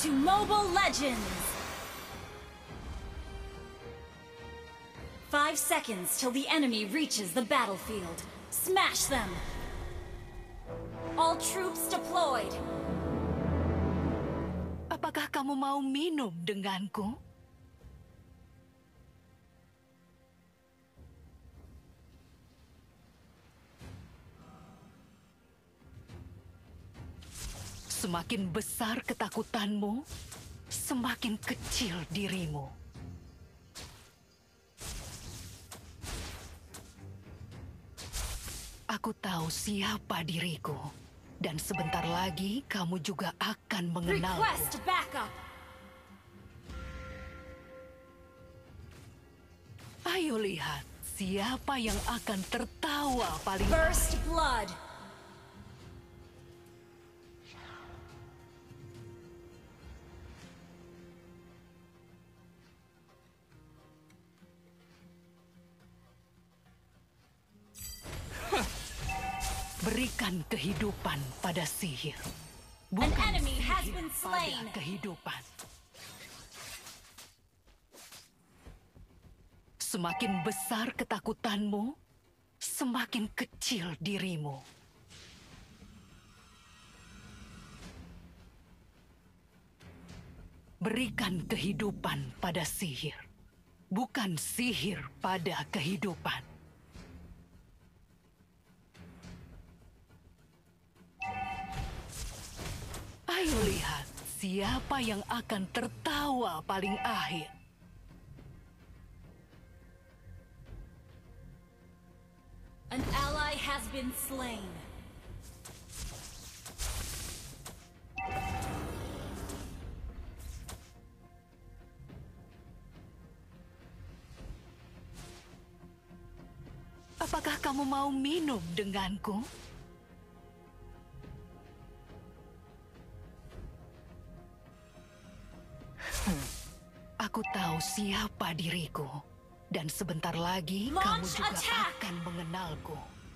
to Mobile Legends! 5 seconds till the enemy reaches the battlefield. Smash them! All troops deployed! Apakah kamu mau minum denganku? Semakin besar ketakutanmu, semakin kecil dirimu. Aku tahu siapa diriku, dan sebentar lagi kamu juga akan mengenalku. Request backup! Ayo lihat siapa yang akan tertawa paling First blood! Berikan kehidupan pada sihir. An Bukan enemy has sihir been pada slain. kehidupan. Semakin besar ketakutanmu, semakin kecil dirimu. Berikan kehidupan pada sihir. Bukan sihir pada kehidupan. Ayo lihat siapa yang akan tertawa paling akhir. An ally has been slain. Apakah kamu mau minum denganku? Aku tahu siapa diriku, dan sebentar lagi kamu Launch juga attack! akan mengenalku.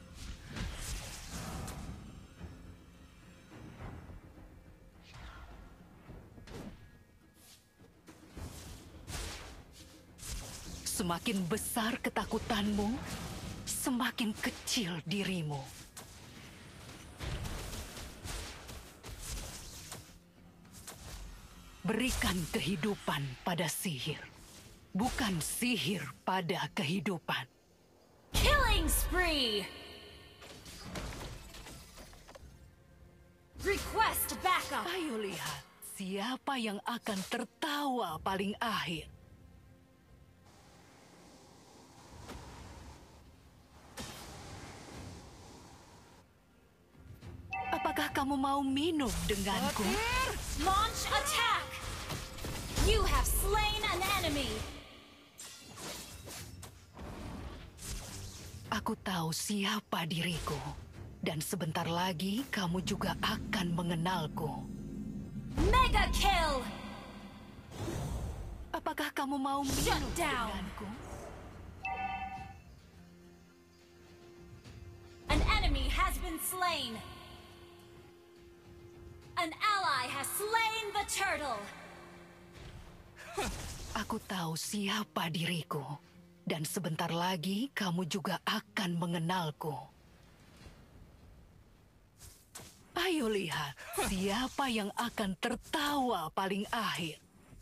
Semakin besar ketakutanmu, semakin kecil dirimu. Berikan kehidupan pada sihir, bukan sihir pada kehidupan. Killing spree! Request backup! Ayo lihat siapa yang akan tertawa paling akhir. Apakah kamu mau minum denganku? Launch attack! You have slain an enemy! Aku tahu siapa diriku, dan sebentar lagi kamu juga akan mengenalku. Mega kill! Apakah kamu mau Shut minum down. denganku? An enemy has been slain! An ally has slain the turtle! Aku tahu siapa diriku, dan sebentar lagi kamu juga akan mengenalku. Ayo lihat siapa yang akan tertawa paling akhir.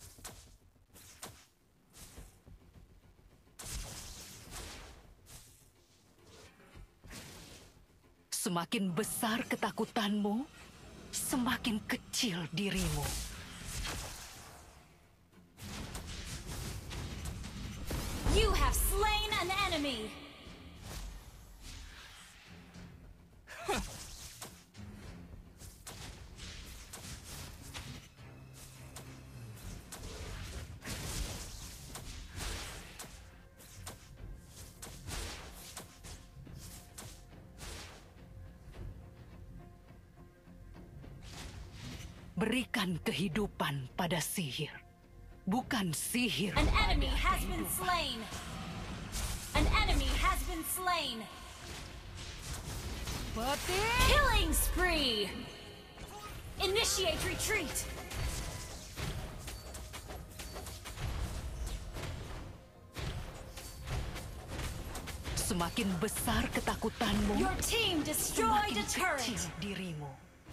Semakin besar ketakutanmu, semakin kecil dirimu. You have slain an enemy! Berikan kehidupan pada sihir, bukan sihir An enemy pada has been kehidupan. slain! An enemy has been slain! Killing spree! Initiate retreat! Semakin besar ketakutanmu, Your team destroyed semakin a turret. kecil dirimu.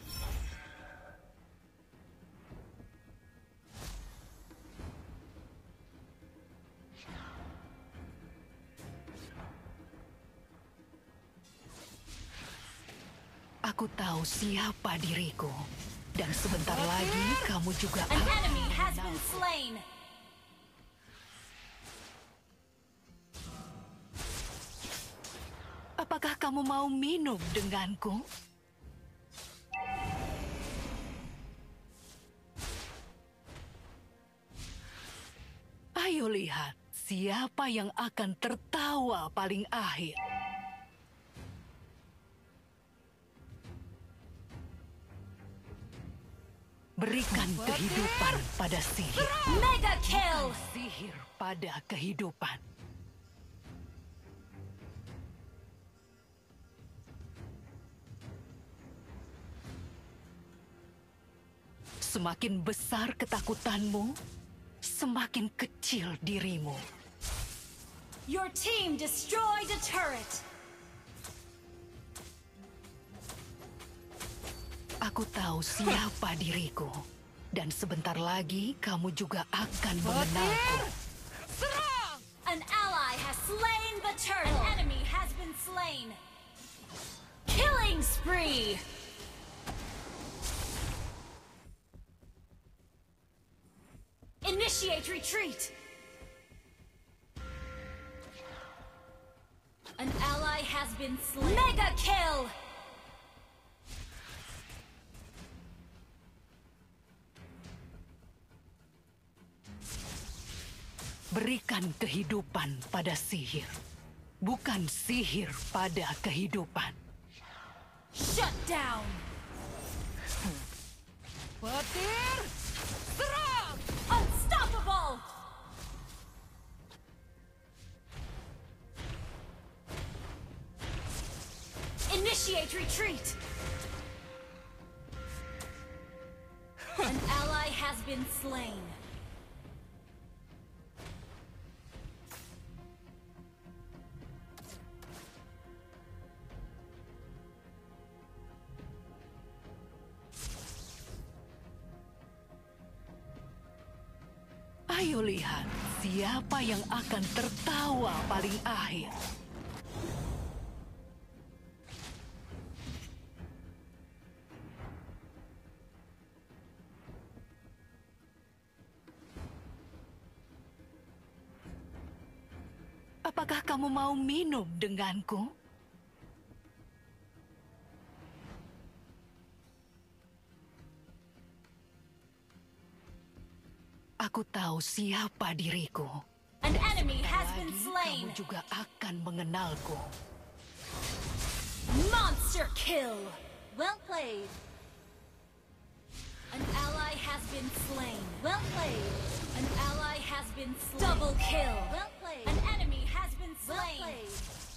Aku tahu siapa diriku. Dan sebentar lagi kamu juga An akan enemy has been mengenalku. slain. Apakah kamu mau minum denganku? Ayo lihat siapa yang akan tertawa paling akhir. Berikan kehidupan pada sihir. Mega kill. Sihir pada kehidupan. Semakin besar ketakutanmu, semakin kecil dirimu. Your team destroyed a turret. Aku tahu siapa diriku. Dan sebentar lagi kamu juga akan mengenalku. An ally has slain the turtle. An enemy has been slain. Killing spree. Initiate retreat. An ally has been slain. Mega kill. Berikan kehidupan pada sihir. Bukan sihir pada kehidupan. Shut down. Petir! Serang! Unstoppable. Initiate retreat. An ally has been slain. Ayo lihat siapa yang akan tertawa paling akhir. Apakah kamu mau minum denganku? Aku tahu siapa diriku. An enemy has Lagi been slain. kamu juga akan mengenalku. Monster kill. Well played. An ally has been slain. Well played. An ally has been slain. Double kill. Well played. An enemy has been slain. Well played.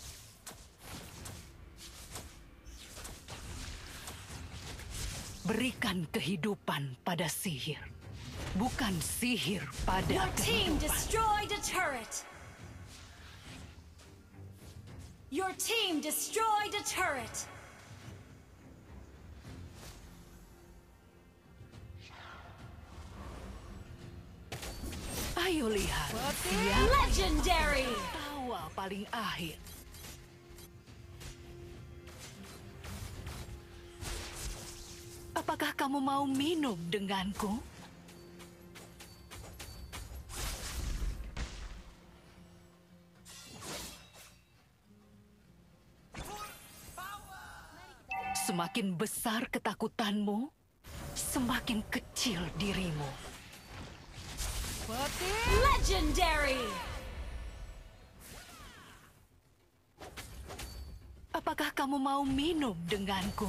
Berikan kehidupan pada sihir. Bukan sihir pada Your team kehidupan. destroyed a turret. Your team destroyed a turret. Ayo lihat siapa Legendary. tawa paling akhir. Apakah kamu mau minum denganku? Semakin besar ketakutanmu, semakin kecil dirimu. Legendary. Apakah kamu mau minum denganku?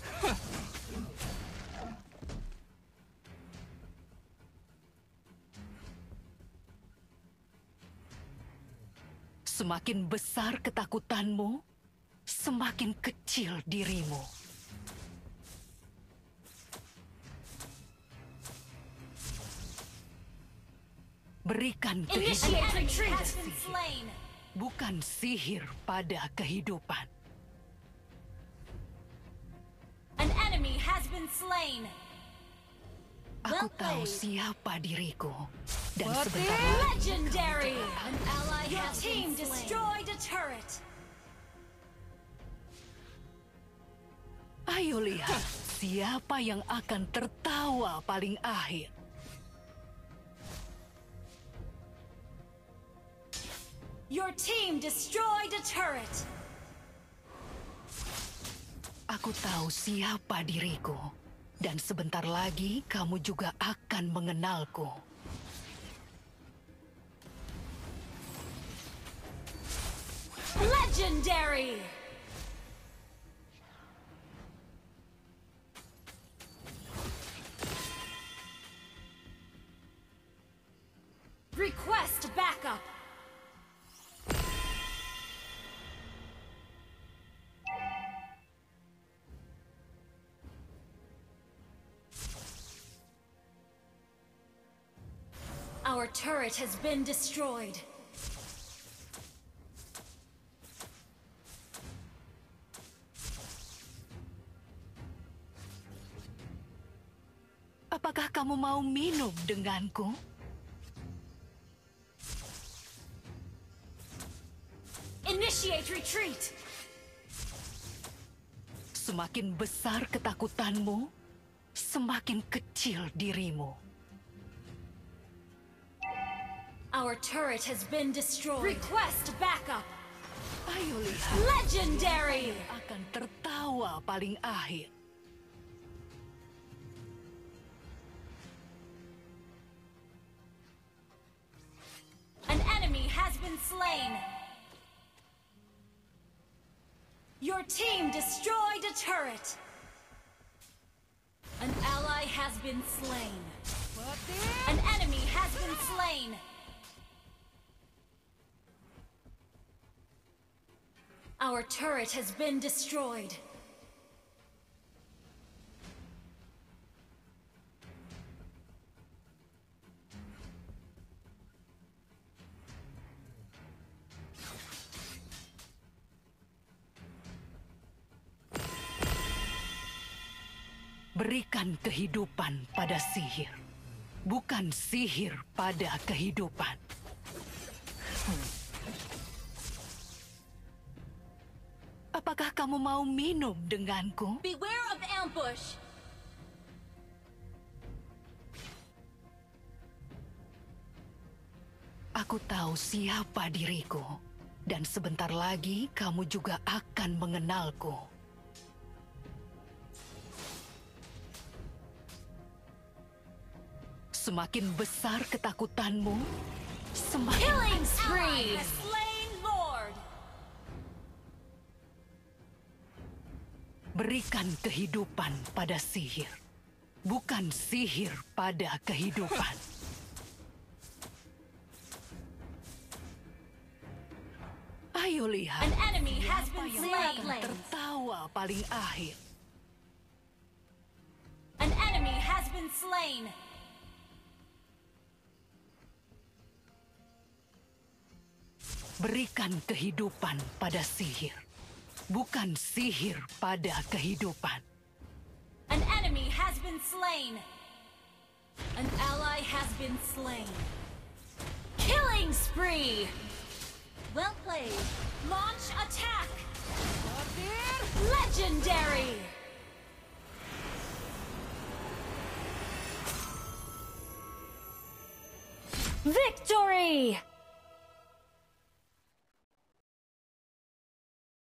Semakin besar ketakutanmu, semakin kecil dirimu. Berikan Initiate kehidupan retreat pada has been sihir. slain. bukan sihir pada kehidupan. An enemy has been slain. Aku tahu siapa diriku, dan sebentar lagi Legendary! An ally has team destroyed a turret. ayo lihat siapa yang akan tertawa paling akhir. Your team destroyed a turret. Aku tahu siapa diriku, dan sebentar lagi kamu juga akan mengenalku. Legendary! Request backup. Our turret has been destroyed. Apakah kamu mau minum denganku? Initiate retreat. Semakin besar ketakutanmu, semakin kecil dirimu. Our turret has been destroyed. Request backup. Ayo lihat Legendary! akan tertawa paling akhir. An enemy has been slain. Your team destroyed a turret. An ally has been slain. An enemy has been slain. Our turret has been destroyed. Berikan kehidupan pada sihir, bukan sihir pada kehidupan. Apakah kamu mau minum denganku? Beware of ambush. Aku tahu siapa diriku, dan sebentar lagi kamu juga akan mengenalku. Semakin besar ketakutanmu, semakin Killing spree. Has slain Lord. berikan kehidupan pada sihir, bukan sihir pada kehidupan. Ayo lihat An enemy has siapa been yang akan slain. tertawa paling akhir. An enemy has been slain. Berikan kehidupan pada sihir, bukan sihir pada kehidupan. An enemy has been slain. An ally has been slain. Killing spree. Well played. Launch attack. Legendary. Victory!